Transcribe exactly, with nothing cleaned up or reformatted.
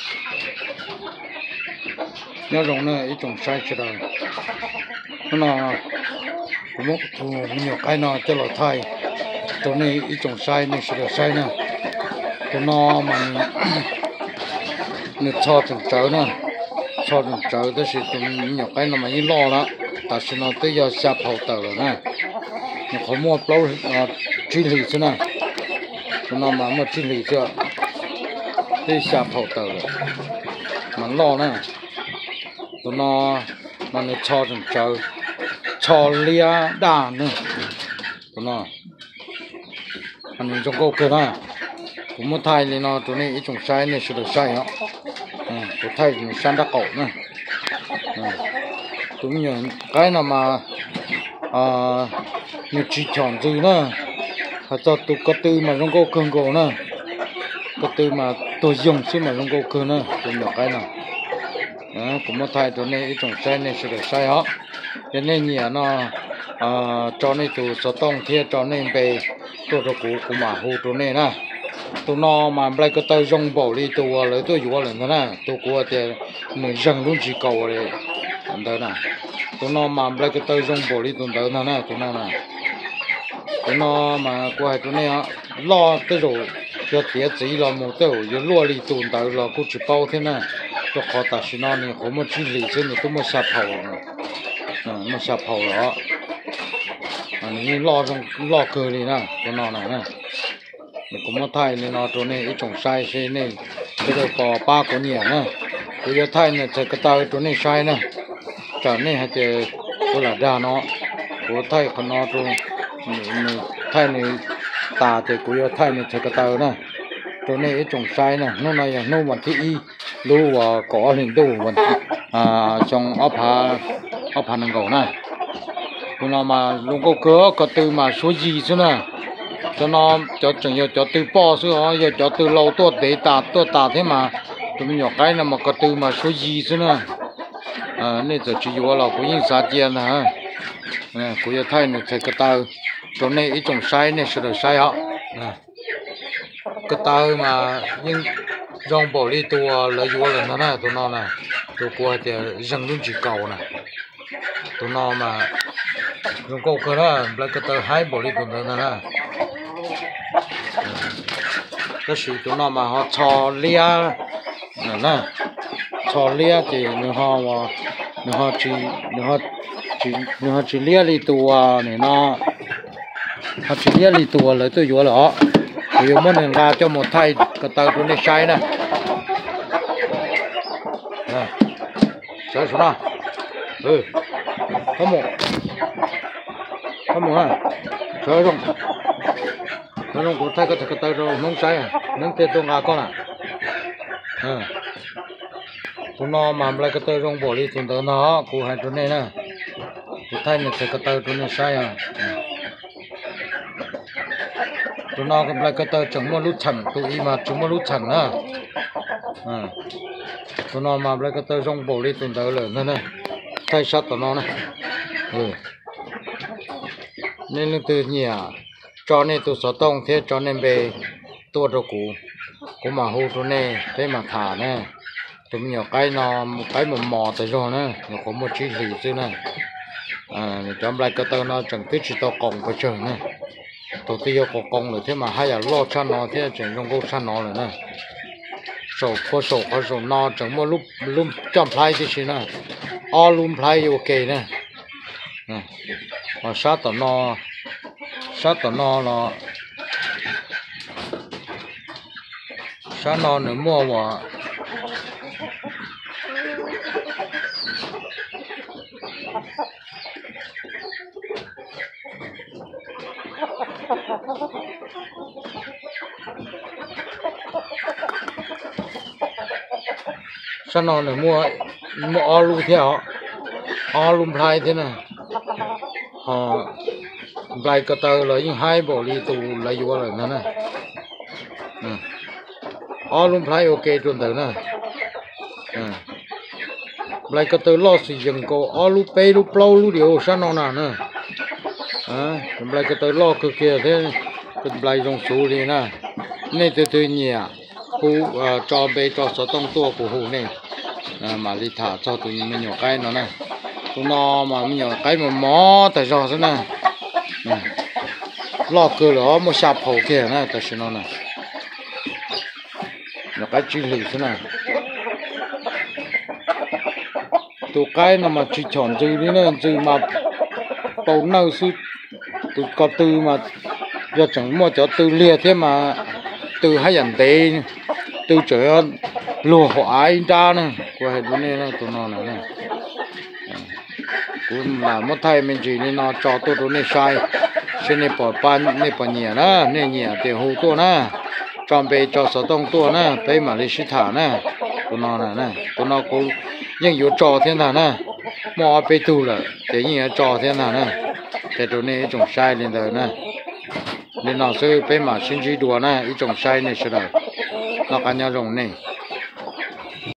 nhớ rồng này ít trồng sai chưa đâu nó cũng một nhiều cái nó cho lọ thay chỗ này ít trồng sai này sẽ được sai nè cái nó mà nó cho trồng trở nè cho trồng trở đó thì cũng nhiều cái nó mà như lo đó ta sẽ nó tới giờ sạp hậu tờ rồi nè nó có mua lâu truy lý chứ nè nó mà mua truy lý chưa tới sạp hậu tờ rồi mà lo nè tụi nó mà nó cho trồng trở cho lia đà nữa tụi nó anh trong câu kia đó cũng muốn thay lên nó tụi này ít trồng sai này sẽ được sai đó tụi thay mình san đá cậu nữa tụi mình cái nào mà à như chỉ chọn gì nữa họ cho tụi có tư mà trong câu cường cổ nữa có tư mà tôi dùng chứ mà trong câu cường nữa tụi nhỏ cái nào đó, cũng muốn thay tụi này ít trồng sai này sẽ được sai đó cho nên nhiều nó cho nên tụi số tông thiệt cho nên về tôi cho cụ cụ mà hú tụi này nè tụi nó mà lại cái tay rong bỏ đi tụi lấy tôi vừa lần nữa nè tụi cụ thì mình răng luôn chỉ cầu rồi anh thấy nè tụi nó mà lại cái tay rong bỏ đi tụi nó nè tụi nó nè tụi nó mà qua tụi này á lo tới rồi cho tiệt gì là một tới rồi lo đi tụi nó là cũng chỉ bao thế nè cho khó ta xin nó này không một chỉ lý chứ nó cũng một sạp hậu nè một sạp hậu đó anh lo trong lo cơ đi nè tụi nó này nè mình cũng muốn thay nên nó chỗ này ít trồng sai thế này bây giờ có ba con nhỉ nè bây giờ thay này sẽ cái tao chỗ này sai nè trở nên hay thì tôi là đa nó của thay con nó chỗ thay này tà thì của thay này sẽ cái tao nè chỗ này ít trồng sai nè nó này nó vẫn thị lưu và có hình đồ vẫn à trong ốp hà ốp hà nâng cầu này tụi nó mà luôn có cửa có từ mà số gì chứ nè cho nó cho chẳng nhiều cho từ po chứ hả giờ cho từ lâu tuột để tạt tuột tạt thế mà tụi mình nhỏ cái là mà có từ mà số gì chứ nè à nên giờ chỉ vô là có những giá tiền hả nè có giờ thay này thấy cái tàu chỗ này ít trồng sai này sẽ được sai họ nè cái tàu mà nhưng dòng bỏ đi tụi lấy vô là nó nè tụi nó nè tụi qua thì răng luôn chỉ cầu nè tụi nó mà dùng câu cơ đó lấy cái tàu hai bỏ đi tụi nó nè cái sự tụi nó mà họ cho lia nè nè cho lia thì người họ mà người họ chỉ người họ chỉ người họ chỉ lia đi tùa này nó họ chỉ lia đi tùa lấy tôi vô là họ thì muốn nên ra cho một thay cái tàu tụi này sai nè nè sai số nào ừ không một không một à sai không nó không có thay cái cái tay rồi không sai à nâng tiền tôi ngã con à à tụi nó mà lại cái tay rong bỏ đi tụi nó cụ hai tụi này nè tụi thay này cái tay tụi này sai à tụi nó cũng lại cái tay chẳng mua lút chẳng tụi mà chúng mua lút chẳng nữa à tụi nó mà lại cái tay rong bỏ đi tụi nó lớn nữa này thay sát tụi nó này ừ nên lên từ nhà cho nên tôi sợ tông thế cho nên về tôi cho cụ cụ mà hú tôi nè thế mà thả nè tôi nhiều cái nó một cái mà mò tới rồi nè nó có một chi gì chứ nè à cho lại cái tao nó chẳng biết chỉ tao còng cái trời nè tôi tiêu có còng rồi thế mà hay là lo cho nó thế chẳng trong câu chăn nó rồi nè sổ có sổ có sổ nó chẳng mua lúc lúc chọn play thì chỉ nè all lúc play ok nè nè mà sát tao nó sát tao nó là sát nó nữa mua mà sát nó nữa mua mua all luôn theo all luôn play thế này họ lại cái tờ là những hai bộ đi tù lấy vô rồi nữa này all luôn play ok luôn tới này lại cái tờ lo sử dụng có all luôn pay luôn plow luôn điều sao nó nào nữa à lại cái tờ lo cực kia thế cái lại dùng số đi nè nên từ từ nhỉ hú cho bé cho số tông tua của hú này mà đi thả cho tụi mình nhỏ cái nó này tụi nó mà mình nhỏ cái mà mó tại sao thế này lo cơ đó một sạp hậu kia này tại sao nó này nhỏ cái chỉ lì thế này tụi cái nó mà chỉ chọn chữ đi nữa chữ mà bầu nâu sư tụi có từ mà giờ chẳng mua cho từ liệt thế mà từ hai dàn tê từ trời lùa họ ai ra nè qua hết vấn đề này tụi nó này nè cũng là một thầy mình chỉ nên nó cho tôi tụi này sai xin này bỏ pan này bỏ nhẹ nè này nhẹ thì hú tôi nè chọn về cho số tông tôi nè bây mà lấy sĩ thả nè tụi nó này nè tụi nó cũng nhưng yếu trò thế nào nè mò về tu là thế như trò thế nào nè thế tụi này trồng sai lên đời nè nên nó sẽ bây mà xin chỉ đùa nè ít trồng sai này sẽ đời nó cả nhà rồng này